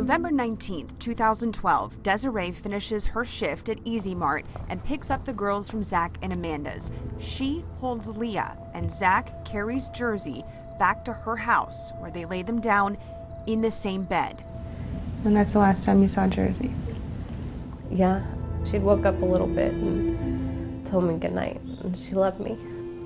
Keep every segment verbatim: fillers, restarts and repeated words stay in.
November nineteenth, two thousand twelve, Desiree finishes her shift at Easy Mart and picks up the girls from Zach and Amanda's. She holds Leah, and Zach carries Jersey back to her house, where they lay them down in the same bed. And that's the last time you saw Jersey? Yeah. She'd woke up a little bit and told me goodnight, and she loved me.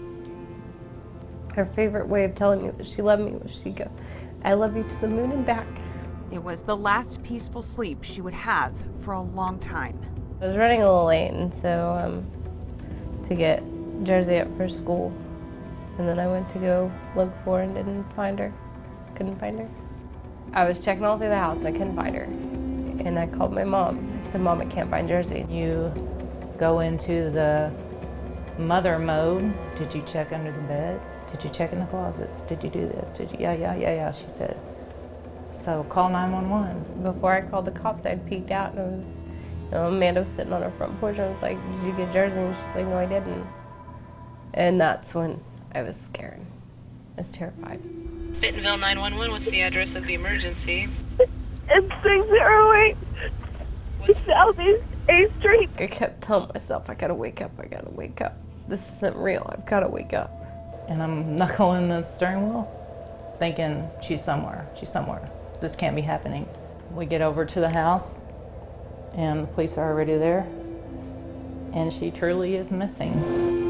Her favorite way of telling me that she loved me was she'd go, "I love you to the moon and back." It was the last peaceful sleep she would have for a long time. I was running a little late, and so um, to get Jersey up for school, and then I went to go look for her and didn't find her. Couldn't find her. I was checking all through the house, and I couldn't find her. And I called my mom. I said, "Mom, I can't find Jersey." You go into the mother mode. Did you check under the bed? Did you check in the closets? Did you do this? Did you? Yeah, yeah, yeah, yeah, she said. So call nine one one. Before I called the cops, I'd peeked out, and it was, you know, Amanda was sitting on her front porch, and I was like, "Did you get Jersey?" And she's like, "No, I didn't." And that's when I was scared. I was terrified. Bentonville nine one one, what's the address of the emergency? It's six oh eight Southeast eighth Street. I kept telling myself, I gotta wake up, I gotta wake up. This isn't real, I've gotta wake up. And I'm knuckling the steering wheel, thinking, she's somewhere, she's somewhere. This can't be happening. We get over to the house, and the police are already there, and she truly is missing.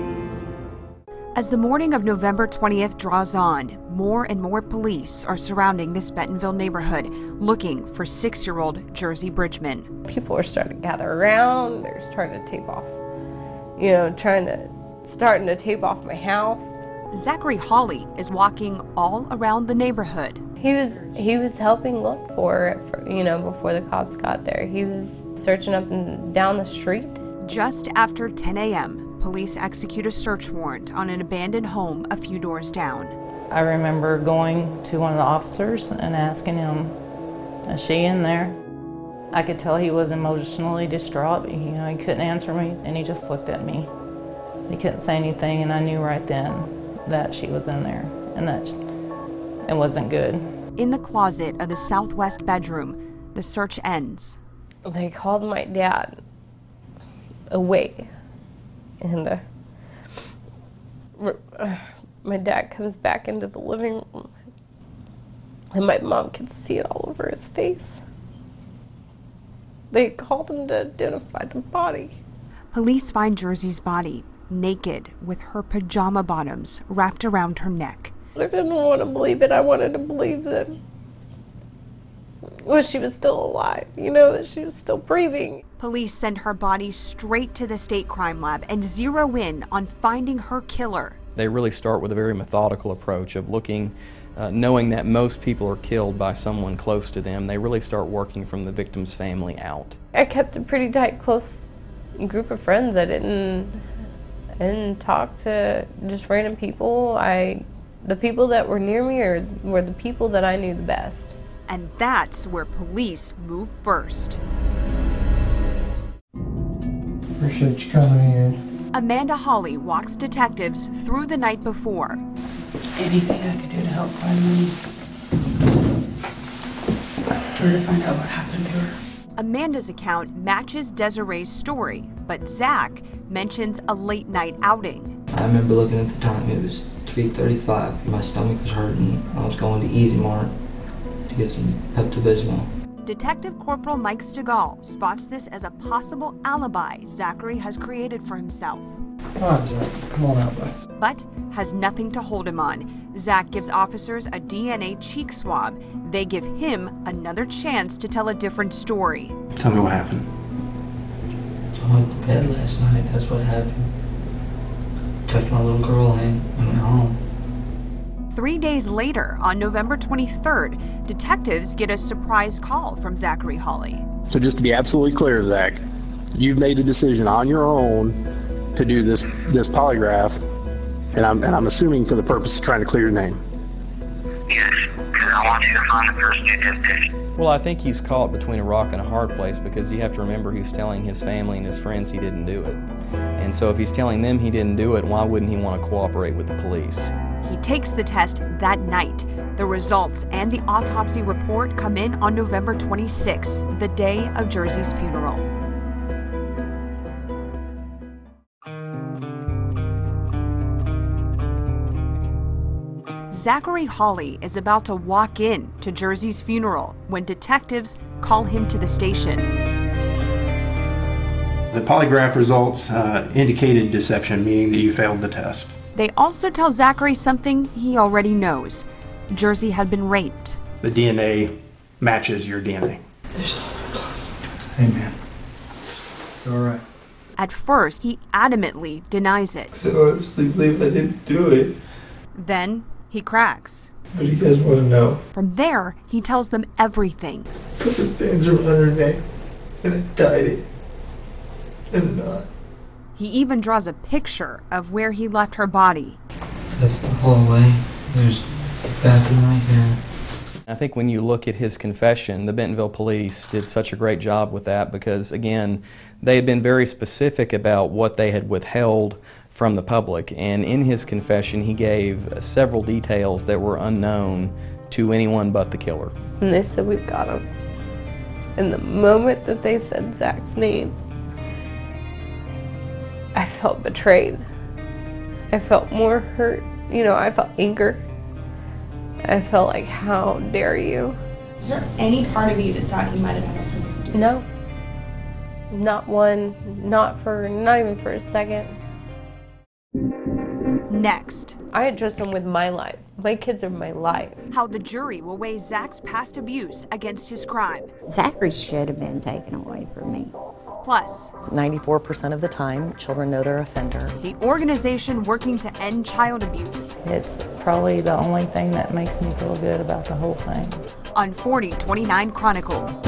As the morning of November twentieth draws on, more and more police are surrounding this Bentonville neighborhood, looking for six-year-old Jersey Bridgman. People are starting to gather around, they're starting to tape off, you know, trying to, starting to tape off my house. Zachary Hawley is walking all around the neighborhood. He was, he was helping look for it, for, you know, before the cops got there. He was searching up and down the street. Just after ten A M, police execute a search warrant on an abandoned home a few doors down. I remember going to one of the officers and asking him, "Is she in there?" I could tell he was emotionally distraught. You know, he couldn't answer me, and he just looked at me. He couldn't say anything, and I knew right then that she was in there, and that it wasn't good. In the closet of the southwest bedroom, the search ends. They called my dad away, and uh, uh, my dad comes back into the living room, and my mom can see it all over his face. They called him to identify the body. Police find Jersey's body, naked, with her pajama bottoms wrapped around her neck. I didn't want to believe it. I wanted to believe that well, she was still alive, you know, that she was still breathing. Police send her body straight to the state crime lab and zero in on finding her killer. They really start with a very methodical approach of looking, uh, knowing that most people are killed by someone close to them. They really start working from the victim's family out. I kept a pretty tight, close group of friends. I didn't, I didn't talk to just random people. I, the people that were near me are, were the people that I knew the best. And that's where police move first. Appreciate you coming in. Amanda Hawley walks detectives through the night before. Anything I could do to help find Louise. Try to find out what happened to her. Amanda's account matches Desiree's story, but Zach mentions a late night outing. I remember looking at the time, it was three thirty-five. My stomach was hurting. I was going to Easy Mart to get some Pepto-Bismol. Detective Corporal Mike Stegall spots this as a possible alibi Zachary has created for himself. Come on, Zach. Come on out, bud. But has nothing to hold him on. Zach gives officers a D N A cheek swab. They give him another chance to tell a different story. Tell me what happened. I went to bed last night. That's what happened. Tucked my little girl in and went home. Three days later, on November twenty-third, detectives get a surprise call from Zachary Hawley. So just to be absolutely clear, Zach, you've made a decision on your own to do this this polygraph, and I'm and I'm assuming for the purpose of trying to clear your name. Yes, because I want you to find the person who did this. Well, I think he's caught between a rock and a hard place, because you have to remember he's telling his family and his friends he didn't do it. And so if he's telling them he didn't do it, why wouldn't he want to cooperate with the police? He takes the test that night. The results and the autopsy report come in on November twenty-sixth, the day of Jersey's funeral. Zachary Hawley is about to walk in to Jersey's funeral when detectives call him to the station. The polygraph results uh, indicated deception, meaning that you failed the test. They also tell Zachary something he already knows. Jersey had been raped. The D N A matches your D N A. Hey, man. It's all right. At first, he adamantly denies it. I honestly believe I didn't do it. Then he cracks. What do you guys want to know? From there, he tells them everything. Put the bands around her neck, and I tied it. And not. He even draws a picture of where he left her body. That's the hallway. There's a bathroom right here. I think when you look at his confession, the Bentonville police did such a great job with that because, again, they had been very specific about what they had withheld from the public, and in his confession he gave several details that were unknown to anyone but the killer. And they said, we've got him. And the moment that they said Zach's name, I felt betrayed. I felt more hurt. You know, I felt anger. I felt like, how dare you? Is there any part of you that thought he might have had something to do? No. Not one, not for, not even for a second. Next, I entrust him with my life. My kids are my life. How the jury will weigh Zach's past abuse against his crime. Zachary should have been taken away from me. Plus, ninety-four percent of the time, children know their offender. The organization working to end child abuse. It's probably the only thing that makes me feel good about the whole thing. On forty twenty-nine Chronicle.